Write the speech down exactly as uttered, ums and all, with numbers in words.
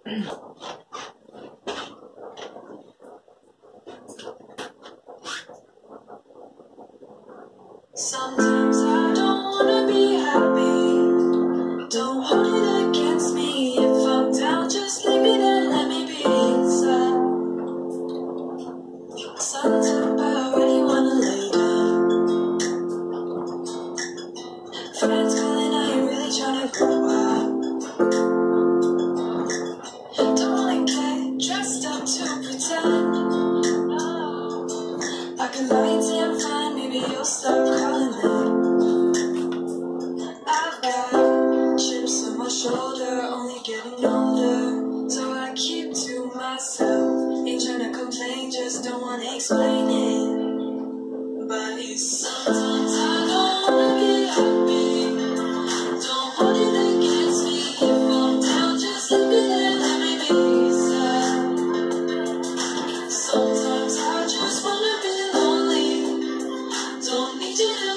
Sometimes I don't wanna be happy. Don't hold it against me. If I'm down, just leave me there, let me be sad. Sometimes I already wanna lay down. Friends calling, are you really trying to go out? Don't wanna get dressed up to pretend. I can lie and say I'm fine, maybe you'll stop calling me. I've got chips on my shoulder, only getting older, so I keep to myself. Ain't tryna complain, just don't wanna explain it. But it's sometimes I don't wanna be happy. Don't hold it against me. If I'm down, just leave me there, let me be sad. Sometimes I just wanna be lonely. Don't need you to